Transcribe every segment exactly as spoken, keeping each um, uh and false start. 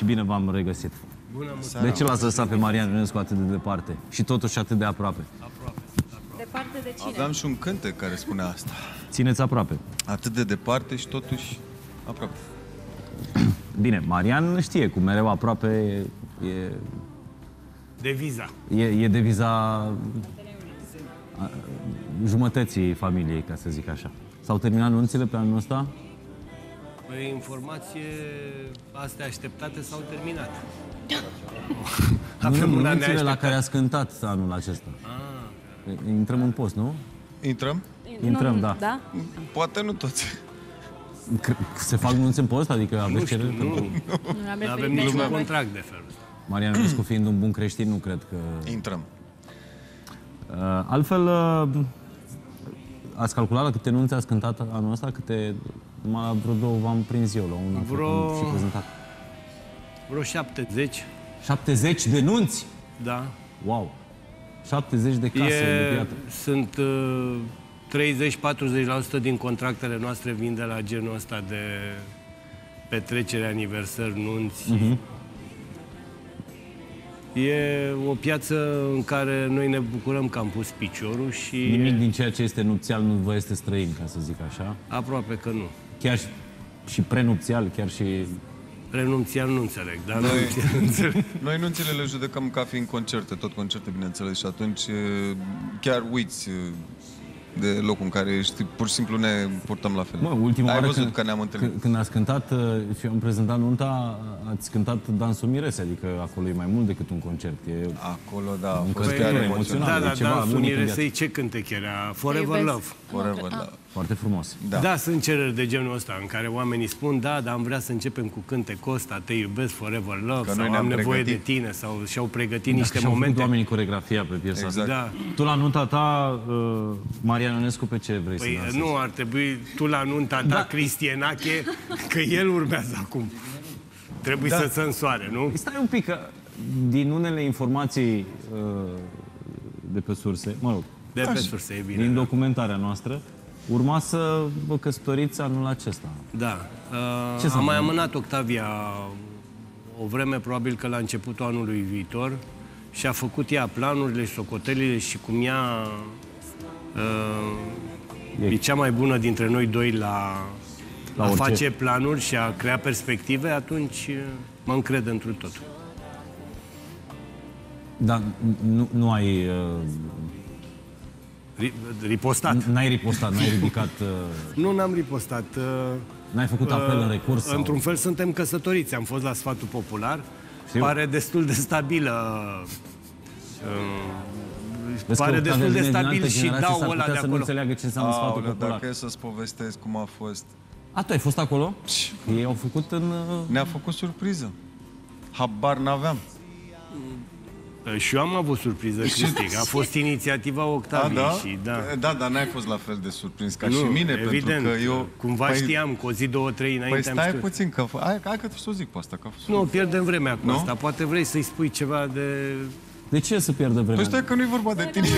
și bine v-am regăsit. Bună, de ce l-ați lăsat pe Marian Ionescu atât de departe și totuși atât de aproape? Aproape. Departe de cine? Aveam și un cântec care spunea asta. Țineți aproape. Atât de departe și totuși aproape. Bine, Marian știe, cu mereu aproape e... Deviza. E, e deviza a, jumătății familiei, ca să zic așa. S-au terminat anunțele pe anul ăsta? Păi, informație, astea așteptate s-au terminat. Nu, nu, anunțele la care ați cântat anul acesta. Ah. Intrăm în post, nu? Intrăm? Intrăm, da. da. Poate nu toți. Se fac anunțe în post? Adică aveți cerere? Nu, nu. Nu avem niciun contract de felul ăsta. Marian Ionescu fiind un bun creștin, nu cred că... Intrăm. Uh, altfel, uh, ați calculat la câte nunți ați cântat anul ăsta? Câte... Numai la vreo două v-am prins eu, la una vreo... și prezentat. Vreo șaptezeci. șaptezeci de nunți? Da. Wow! șaptezeci de case e... de piatră. Sunt uh, treizeci-patruzeci la sută din contractele noastre vin de la genul ăsta de petrecere, aniversări, nunți. Uh-huh. E o piață în care noi ne bucurăm că am pus piciorul și... Nimic din ceea ce este nupțial nu vă este străin, ca să zic așa? Aproape că nu. Chiar și, și prenupțial, chiar și... Prenupțial nu înțeleg, dar noi, nu înțeleg. Noi nunțile le judecăm ca fiind concerte, tot concerte, bineînțeles, și atunci chiar uiți de locul în care ești, pur și simplu ne purtăm la fel. Mă, ultima Ai oară văzut când, că ne-am întâlnit. Când ați cântat și am prezentat nunta, ați cântat Dansul Mirese, adică acolo e mai mult decât un concert. E acolo, da, un fost concert chiar emoțional. Da, da, ceva Dansul unic în Miresei, viață. ce cântec era? Forever Love. Forever Love. Foarte frumos. Da. Da, sunt cereri de genul ăsta în care oamenii spun, da, dar am vrea să începem cu cântecul ăsta, te iubesc, Forever Love, Că sau noi am nevoie pregătit. de tine, sau și-au pregătit niște Și-au momente. făcut oamenii coregrafia pe piesa Exact. asta. Da. Tu la nunta ta, uh, Marian Ionescu, pe ce vrei Păi să dansezi? nu, ar trebui tu la nunta ta, Da. Cristianache, că el urmează acum. Trebuie Da. să se însoare, nu? Stai un pic, că din unele informații uh, de pe surse, mă rog, De pe surse, e bine. din documentarea noastră, urma să vă căsătoriți anul acesta. Da. Uh, Ce s-a am mai întâmplat? amânat Octavia o vreme, probabil că la începutul anului viitor, și a făcut ea planurile și socotelile și cum ea uh, e cea mai bună dintre noi doi la, La a orice. face planuri și a crea perspective, atunci uh, mă încred întru tot. Dar nu, nu ai... Uh, Ri- Ripostat. N-ai ripostat, n-ai ridicat... Uh, Nu, n-am ripostat. Uh, n-ai făcut apel în recurs? Sau... Într-un fel suntem căsătoriți. Am fost la sfatul popular. Știu. Pare destul de stabilă. Vezi că Pare Octavia destul de vine din stabil altă și generație, dau s-ar ăla putea de să nu acolo. înțeleagă ce înseamnă sfatul Aoleu, popular. dacă e să-ți povestesc cum a fost. A, tu ai fost acolo? Ei au făcut în... Uh... Ne-a făcut surpriză. Habar n-aveam. Și eu am avut surpriză, Cristi. A fost inițiativa A, Octaviei da? și da. Da, dar n-ai fost la fel de surprins ca Nu, și mine, evident, pentru că eu... cumva Păi- știam, cu o zi, două, trei înainte Păi am stai știut. puțin, că... Hai, hai că să o zic pe asta, că a fost... Nu, pierdem vremea cu Nu? asta. Poate vrei să-i spui ceva de... De ce să pierdă vremea? Păi stai că nu-i vorba de tine.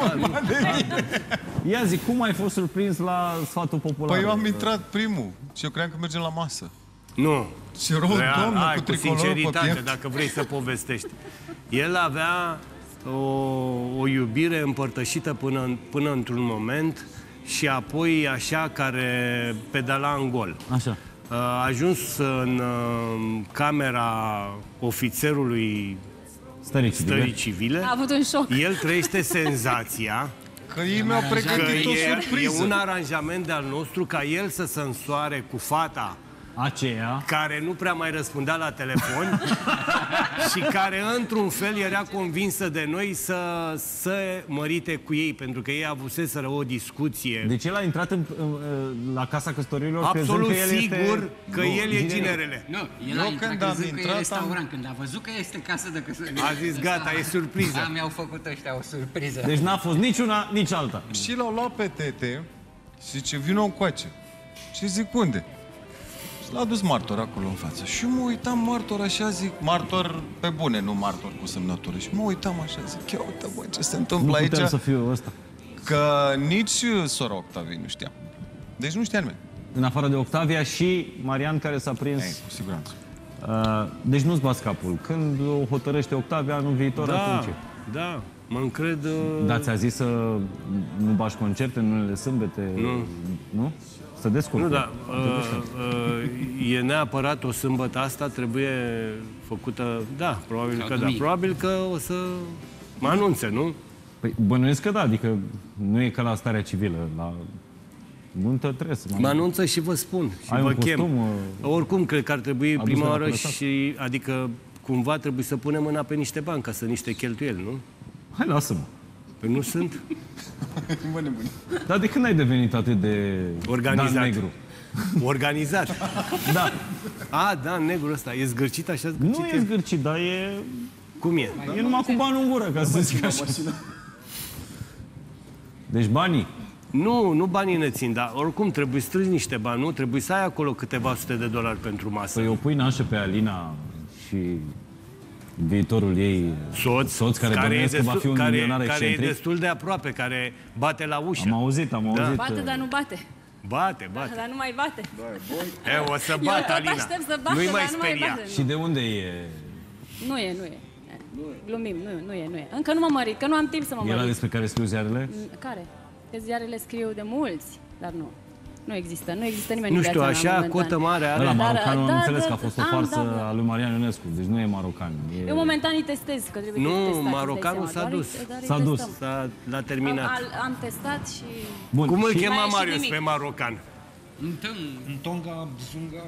Ia zic, cum ai fost surprins la sfatul popular? Păi eu am intrat primul și eu cream că mergem la masă. Nu. Și rău, Real, doamnă, hai, cu cu tricolorul pe sinceritate, piept. dacă vrei să povestești. El avea o, o iubire împărtășită până, în- până într-un moment și apoi așa care pedala în gol. Așa. A ajuns în uh, camera ofițerului Stării civile. stării civile. A avut un șoc. El trăiește senzația Că ei mi-au că pregătit o e, e surpriză. un aranjament de-al nostru ca el să se însoare cu fata Aceea. care nu prea mai răspundea la telefon și care, într-un fel, era convinsă de noi să se mărite cu ei, pentru că ei avuseseră o discuție Deci el a intrat în, în, la casa căsătorilor absolut crezând că el sigur este... că Nu, el e ginerele. ginerele. Nu, el Eu a intrat când am crezând că e intrat, restaurant. Când a văzut că este casă de căsătorie. A zis, gata, e surpriză. Da, mi-au făcut ăștia o surpriză. Deci n-a fost nici una, nici alta. Și l-au luat pe tete și zice, vină încoace. Și zic, unde? Și l-a dus martor acolo în față. Și mă uitam martor așa, zic, martor pe bune, nu martor cu semnătură. Și mă uitam așa, zic, ia uite, bă, ce se întâmplă Nu aici? puteam să fiu ăsta. Că nici sora Octaviei nu știa. Deci nu știa nimeni. În afară de Octavia și Marian, care s-a prins... Ei, cu siguranță. Uh, deci nu-ți bați capul. Când o hotărăște Octavia anul viitor, Da, atunci. da, mă încred... uh, Dar ți-a zis să nu bași concerte în unele sâmbete? Nu. Nu? Să descurcă. Nu, da, uh, uh, e neapărat o sâmbătă asta, trebuie făcută, da, probabil Sau că da. duminică. Probabil că o să mă anunțe, nu? Păi bănuiesc că da, adică nu e ca la starea civilă. La nuntă trebuie să Mă anunță și vă spun și Ai vă un chem. costum, uh, Oricum, cred că ar trebui adus prima de la oară Plăsat? și, adică, cumva trebuie să punem mâna pe niște bani ca să niște cheltuieli, nu? Hai, lasă-mă. Păi nu sunt Bă, nebun. Dar de când ai devenit atât de organizat. Dan negru? Organizat. Da. A, da, negru ăsta. E zgârcit așa zgârcit? Nu e zgârcit, dar e, Cum e? e numai cu bani în gură, ca să zic așa. Deci banii. Nu, nu banii ne țin, dar oricum trebuie strângi niște bani, nu? Trebuie să ai acolo câteva sute de dolari pentru masă. Păi o pui nașă pe Alina și viitorul ei Soț, soț care, care, e bănuiesc că va fi destul, un care, milionar care e excentric. destul de aproape, care bate la ușă. Am auzit, am Da. auzit. Bate, dar nu bate. Bate, bate. Dar nu mai bate. E, o să Eu bată, tot Alina. aștept să bată, Nu-i mai dar nu mai speria. bate. Și de unde e? Nu e, nu e. Glumim, nu, nu e, nu e. Încă nu m-am mărit, că nu am timp să mă Era mărit. despre care scriu ziarele? Care? Că ziarele scriu de mulți, dar nu. Nu există, nu există nimeni Nu în știu, viața mea așa, momentan. cotă mare are. Ăla, Dar, marocanul, am da, înțeles da, că a fost o am, farsă da, da. a lui Marian Ionescu, deci nu e marocan. E... Eu momentan îi testez, că trebuie Nu, să testați, îți dai marocanul seama, s-a doar dus. îi- doar îi S-a dus. testăm. S-a, l-a Am, terminat. al- am testat și... Bun, Cum îl și- chema Mai ieșit Marius nimic. pe marocan? Ntonga, Zunga...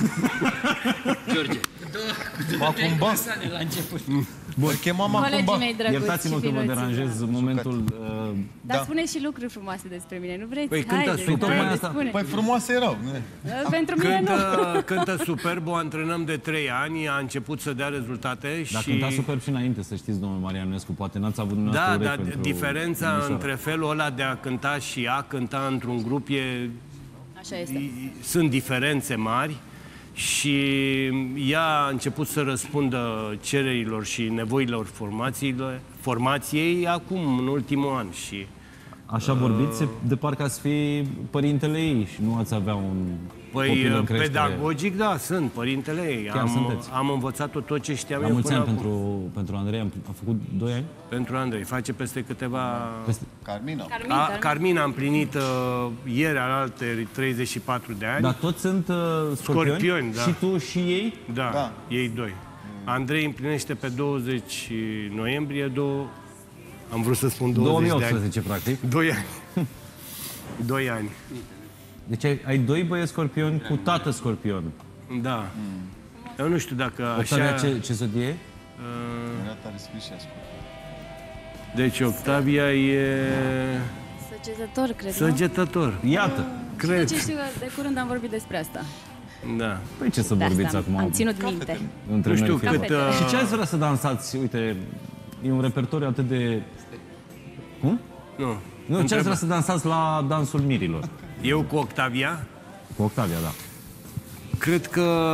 George. Macumba. Sale la început. Bun. Îl chema Colegii Macumba. mei drăguți Iertați-mă și că vă finuții, deranjez da. momentul... Uh, Dar Da. spuneți și lucruri frumoase despre mine, nu vreți? Păi cântă Haideți, super. haideți, Asta. spune. Păi frumoase erau. Pentru mine nu. Cântă, cântă superb, o antrenăm de trei ani, a început să dea rezultate Dar și... cânta superb și înainte, să știți, domnul Marian Ionescu, poate n-ați avut dumneavoastră Da, urechi dar pentru diferența domnișoara. între felul ăla de a cânta și a cânta într-un grup e... Așa este. Sunt diferențe mari și ea a început să răspundă cererilor și nevoilor formațiilor, formației acum, în ultimul an. Și Așa vorbiți, de parcă ați fi părintele ei și nu ați avea un Păi, copil în creștere. pedagogic, da, sunt părintele ei. Chiar Am, sunteți. am învățat-o tot ce știam La eu mulți până ani acum. pentru, pentru Andrei, am, a făcut doi ani? Pentru Andrei. Face peste câteva... Carmina. Carmin, A, Carmin. Carmina a împlinit uh, ieri alaltă treizeci și patru de ani. Dar toți sunt uh, scorpioni? Scorpioni, da. Și tu și ei? Da, Da. ei doi. Andrei împlinește pe douăzeci noiembrie două... Am vrut să spun douăzeci două mii de ani. optsprezece, practic. Doi ani. Doi ani. Deci ai, ai doi băieți scorpioni cu tată scorpion. Da. Eu nu știu dacă așa... Octavia, ce, ce zodie e? uh, Era tare scris și ascult. Deci Octavia e Săgetător, cred, nu? săgetător. Iată. Cred. Ce știu, că de curând am vorbit despre asta. Da. Păi ce să De vorbiți asta acum? am ținut minte. Între Nu știu noi, fie. cât... Cafetele. Și ce Uh, ați vrea să dansați? Uite, e un repertoriu atât de... Cum? nu. Nu, ce ați Întreba. vrea să dansați la dansul mirilor? Eu cu Octavia Cu Octavia, da. cred că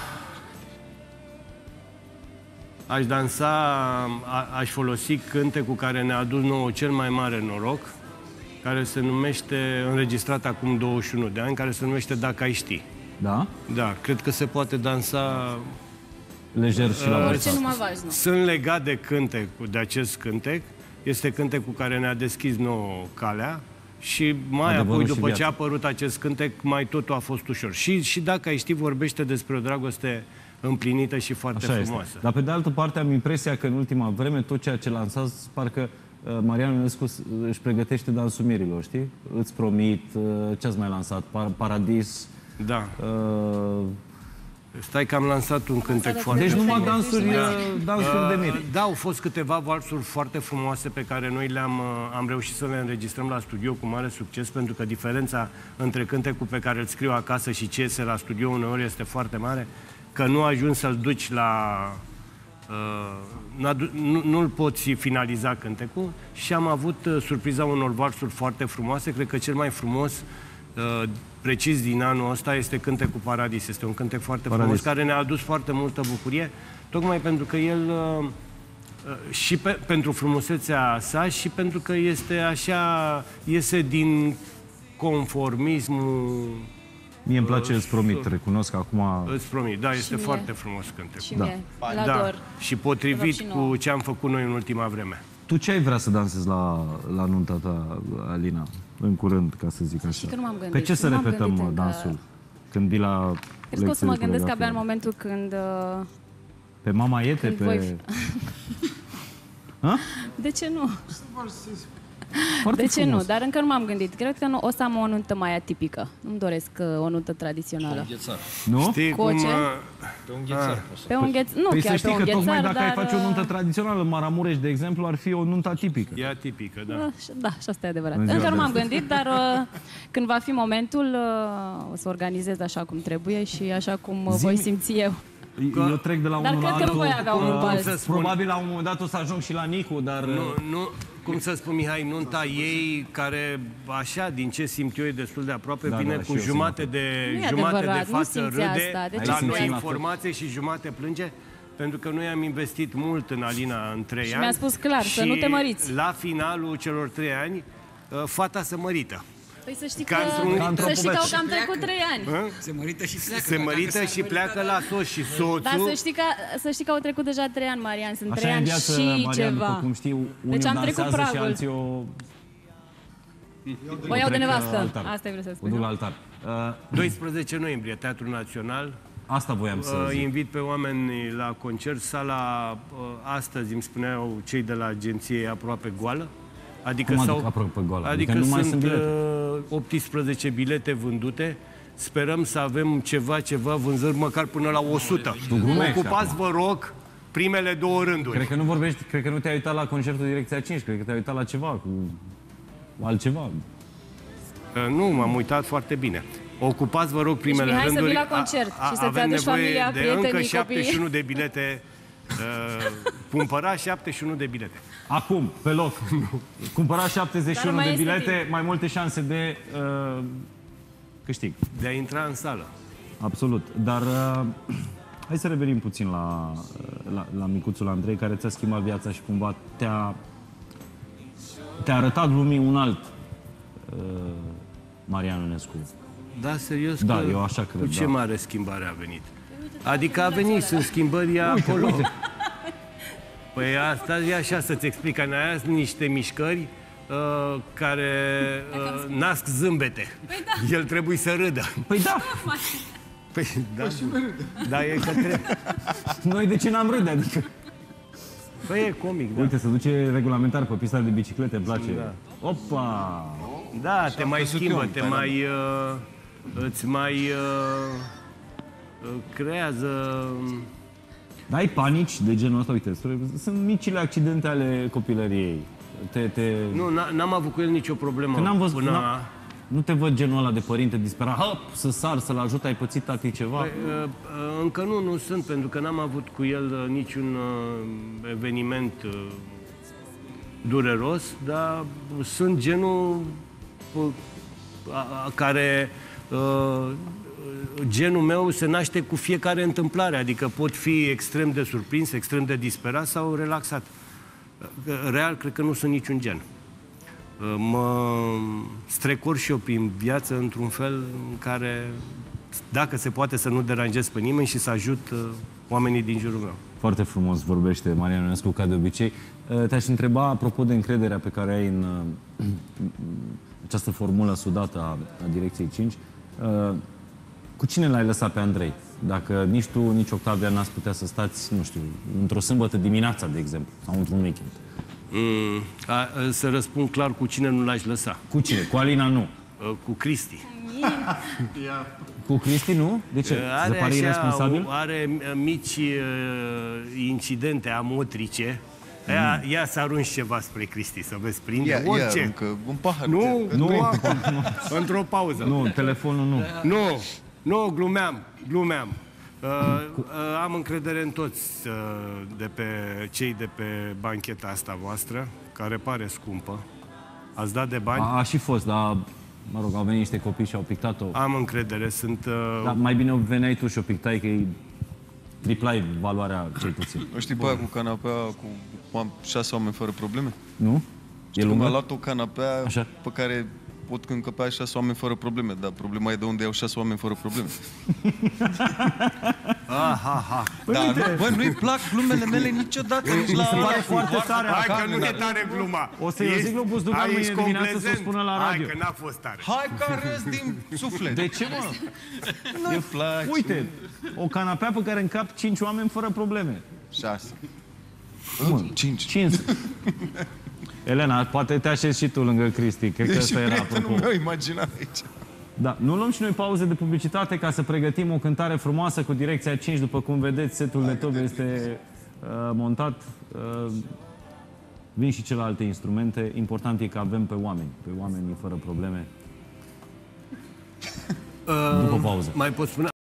aș dansa, a, aș folosi cântecul care ne-a adus nouă cel mai mare noroc, care se numește, înregistrat acum douăzeci și unu de ani, care se numește Dacă ai ști. Da? Da, cred că se poate dansa. Lejer și la Uh, vârsta Ce nu asta. mă vagi, nu? Sunt legat de cântecul, de acest cântec. Este cântecul care ne-a deschis nouă calea și mai Adevărul apoi, și după ce viața. a apărut acest cântec, mai totul a fost ușor. Și, și Dacă ai ști, vorbește despre o dragoste împlinită și foarte Așa frumoasă. este. Dar pe de altă parte am impresia că în ultima vreme tot ceea ce lansați, parcă uh, Marian Ionescu s- își pregătește dansul mirilor, știi? Îți promit, uh, ce ați mai lansat? Par- Paradis. Da. Uh, Stai că am lansat un cântec foarte deci numai frumos. dansuri, uh, dansuri de miri. Da, au fost câteva valsuri foarte frumoase pe care noi le-am uh, am reușit să le înregistrăm la studio cu mare succes, pentru că diferența între cântecul pe care îl scriu acasă și ce iese la studio uneori este foarte mare, că nu ajungi să-l duci la... Uh, n-adu- nu, nu-l poți finaliza cântecul și am avut uh, surpriza unor valsuri foarte frumoase. Cred că cel mai frumos, uh, precis din anul ăsta, este cântecul Paradis. Este un cântec foarte Paradis. frumos care ne-a adus foarte multă bucurie, tocmai pentru că el uh, uh, și pe, pentru frumusețea sa și pentru că este așa, iese din conformismul Mie îmi place, îți promit, recunosc că acum... Îți promit, da, este mie. foarte frumos cântecul. Și Da. mie, la Da, dor. și potrivit și cu nouă. ce am făcut noi în ultima vreme. Tu ce ai vrea să dansezi la, la nunta ta, Alina, în curând, ca să zic așa? că nu m-am gândit. Pe ce să Nu m-am repetăm gândit încă. dansul? Când vii la Cred că o să mă lecții de gândesc coreografie? abia în momentul când... uh, Pe Mama Iete? Când Pe... voi- Ha? De ce nu? Foarte De ce frumos. nu? Dar încă nu m-am gândit. Cred că nu, o să am o nuntă mai atipică. Nu-mi doresc uh, o nuntă tradițională. Înghețar. Nu? Știi Cu cum... ce? uh, Pe un ghețar poți să... Pe un gheț... Nu Păi chiar să știi pe un că ghețar, tocmai dacă dar... ai face o nuntă uh, tradițională, în Maramureș, de exemplu, ar fi o nuntă atipică. E atipică, da. Da, și- da, și asta e adevărat. În ziua Încă nu de m-am astăzi. gândit, dar uh, când va fi momentul, uh, o să organizez așa cum trebuie și așa cum uh, voi simți eu. Eu trec de la Dar unul la cred că nu altul. voi avea un uh, bal. să spun. Probabil la un moment dat o să ajung și la Nicu, dar... Nu, nu, cum să spun, Mihai, nunta ei, care, așa, din ce simt eu, e destul de aproape, Da, vine da, și cu eu jumate simt. de, Nu e jumate de adevărat, nu față simți râde, asta. De ce la simți noi la fel? informație și jumate plânge, pentru că noi am investit mult în Alina în trei Și ani. mi-a spus clar, să și nu te măriți. la finalul celor trei ani, uh, fata se mărită. Păi să știi Ca că, într-un- Ca într-o să știi că au poveste. cam trecut trei ani. Se mărită și pleacă. Se Dacă mărită s-ar și mărita, pleacă da. la soț și soțul. Dar să știi, că, să știi că au trecut deja trei ani, Marian. Sunt Așa trei e în ani viață, și Marian, ceva. după cum știu, unii Deci am o trecut dansează și pragul. alții o... O iau de trec la nevastă. altar. Asta e vreau să O duc spun. la altar. Uh, doisprezece noiembrie, Teatrul Național. asta voiam să Uh, zic. invit pe oameni la concert. Sala uh, astăzi, îmi spuneau cei de la agenție, e aproape goală. Adică, Cum sau, adică aproape goală? adică, Adică nu mai sunt, sunt bilete? uh, optsprezece bilete vândute. Sperăm să avem ceva, ceva vânzări, măcar până la o sută. Tu glumești Ocupați, vă rog, primele două rânduri. Cred că nu vorbești, cred că nu te-ai uitat la concertul Direcția cinci, cred că te-ai uitat la ceva, cu altceva. Uh, Nu, m-am uitat foarte bine. Ocupați, vă rog, primele Mihai, să vii rânduri. la concert și să-ți avem aduci nevoie familia, de prietenii, încă copiii. șaptezeci și unu de bilete. Uh, cumpăra șaptezeci și unu de bilete. Acum, pe loc, cumpărați șaptezeci și unu Dar de mai este bilete, timp. mai multe șanse de uh, câștig. De a intra în sală. Absolut. Dar uh, hai să revenim puțin la, la, la micuțul Andrei, care ți-a schimbat viața și cumva te-a, te-a arătat lumii un alt uh, Marian Ionescu. Da, serios? Da, că eu așa cred, Cu ce da. mare schimbare a venit? Adică a venit, sunt schimbări acolo. uite. Păi asta e așa să-ți explic, că aia sunt niște mișcări uh, care uh, nasc zâmbete. El trebuie să râdă. Păi da, Păi, da, da, e că trebuie. noi de ce n-am râde? Adică, Păi e comic, da. uite, se duce regulamentar pe pista de biciclete, îmi place. Da. Opa! Da, te mai crezut schimbă, eu, te pe mai... Uh, îți mai... Uh, uh, creează... Dar ai panici de genul ăsta? Uite, sunt micile accidente ale copilăriei. Te, te... Nu, n- n-am avut cu el nicio problemă. Că n-am văzut, până... n-am- Nu te văd genul ăla de părinte disperat, hop, să sar, să-l ajut, ai pățit tati ceva? Păi, uh, uh, încă nu, nu sunt, pentru că n-am avut cu el uh, niciun uh, eveniment uh, dureros, dar sunt genul uh, a, a, care... Uh, genul meu se naște cu fiecare întâmplare, adică pot fi extrem de surprins, extrem de disperat sau relaxat. Real, cred că nu sunt niciun gen. Mă strecor și eu prin viață într-un fel în care, dacă se poate, să nu deranjez pe nimeni și să ajut uh, oamenii din jurul meu. Foarte frumos vorbește Marian Ionescu, ca de obicei. Te-aș întreba, apropo de încrederea pe care ai în uh, această formulă sudată a, a Direcției cinci, uh, cu cine l-ai lăsat pe Andrei? Dacă nici tu, nici Octavia n-ați putea să stați, nu știu, într-o sâmbătă dimineața, de exemplu, sau într-un weekend. Mm, a, să răspund clar cu cine nu l-aș lăsa. Cu cine? Cu Alina nu. Uh, Cu Cristi. Cu Cristi nu? De ce? Uh, Se pare irresponsabil? are uh, mici uh, incidente amotrice. Ea, ea să arunci ceva spre Cristi, să vezi, prinde Ia, ia, orice. aruncă un pahar. Nu, de- nu, acum, într-o pauză. Nu, telefonul nu. Nu, nu, glumeam, glumeam. Uh, uh, am încredere în toți uh, de pe cei de pe bancheta asta voastră, care pare scumpă. Ați dat de bani? A, a și fost, dar, mă rog, au venit niște copii și au pictat-o. Am încredere, sunt... Uh, Dar mai bine veneai tu și o pictai, că îi triplai valoarea cel puțin. O știi pe aia cu canapea cu oam- șase oameni fără probleme? Nu? E Cum a lungă? luat o canapea Așa. pe care pot încăpea șase oameni fără probleme, dar problema e de unde iau șase oameni fără probleme. Ah, ha, ha. Păi da, nu, bă, nu-i plac glumele mele niciodată, nici la... se pare foarte tare. Hai acum. că nu e tare gluma. O să-i o zic lui Buzdugan Hai, mâine ești dimineață să o complezent. spună la radio. Hai că n-a fost tare. Hai că râs din suflet. De ce, mă? Nu-i place. Uite, o canapea pe care încap cinci oameni fără probleme. Șase. Mă, Cinci. Cinci. Elena, poate te așezi și tu lângă Cristi. Cred că Deci ăsta era prietenul apropo. meu imaginat aici. Da, nu luăm și noi pauze de publicitate ca să pregătim o cântare frumoasă cu direcția cinci. După cum vedeți, setul de tobe este uh, montat. Uh, vin și celelalte instrumente. Important e că avem pe oameni. Pe oamenii fără probleme. După pauză. Mai pot spune